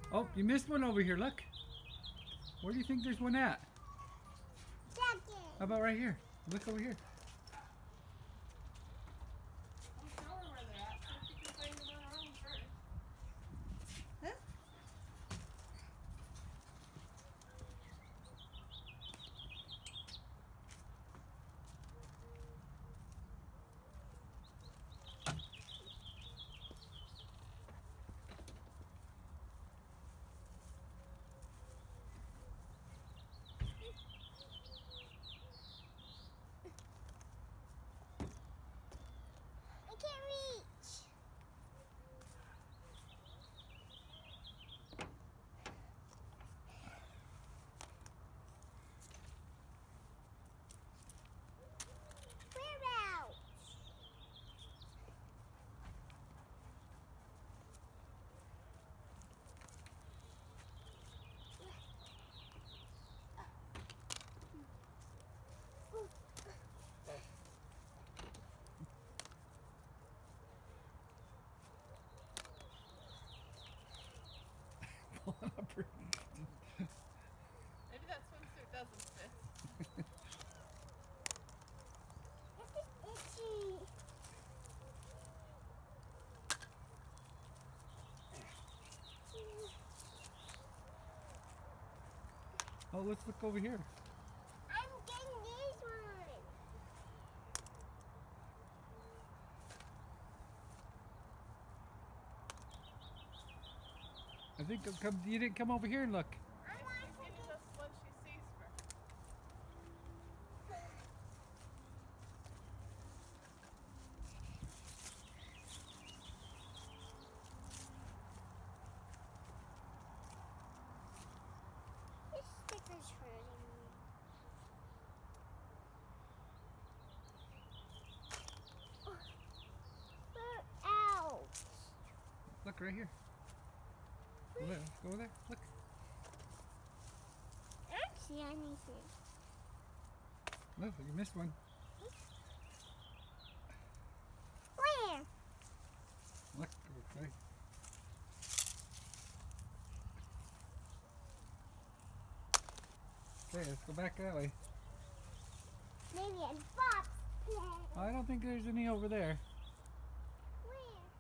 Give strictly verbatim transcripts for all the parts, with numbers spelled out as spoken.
Oh, you missed one over here. Look. Where do you think there's one at? How about right here? Look over here. Maybe that swimsuit doesn't fit. It's itchy. Oh, let's look over here. I'm getting this one. I think you'll come, you didn't come over here and look. I want Maybe to that's the one she sees first. This sticker's hurting me. We're out. Look right here. Go there. Go over there. Look. I don't see anything. Look, you missed one. Where? Look. Okay. Okay, let's go back that way. Maybe a box play. I don't think there's any over there. Where?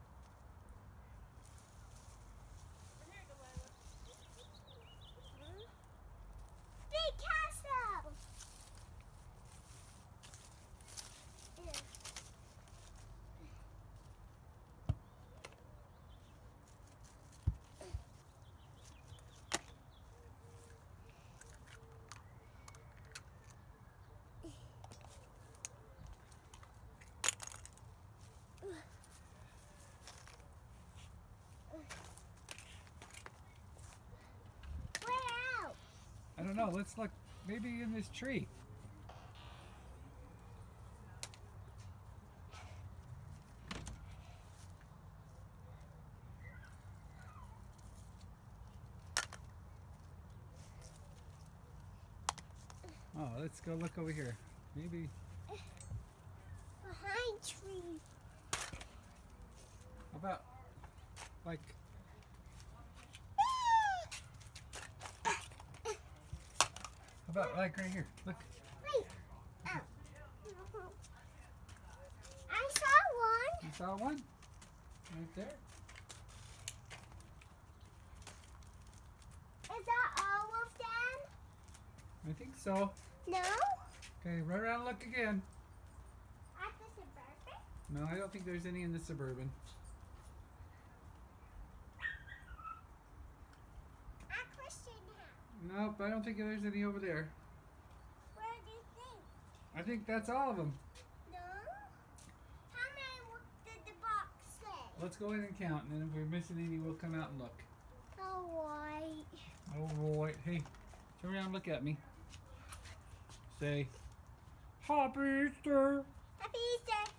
Over here, Delilah. Hmm? Big castle. Ew. Where out? I don't know. Let's look. Maybe in this tree. Oh, let's go look over here. Maybe. Behind tree. How about like? How about like right here? Look. Wait. Oh. I saw one. You saw one? Right there. Is that all of them? I think so. No? Okay, run around and look again. At the suburban? No, I don't think there's any in the Suburban. At Christian House. Nope, I don't think there's any over there. Where do you think? I think that's all of them. No? How many w- did the box say? Let's go in and count, and then if we're missing any, we'll come out and look. Alright. All right. Hey, turn around and look at me. Say, Happy Easter. Happy Easter.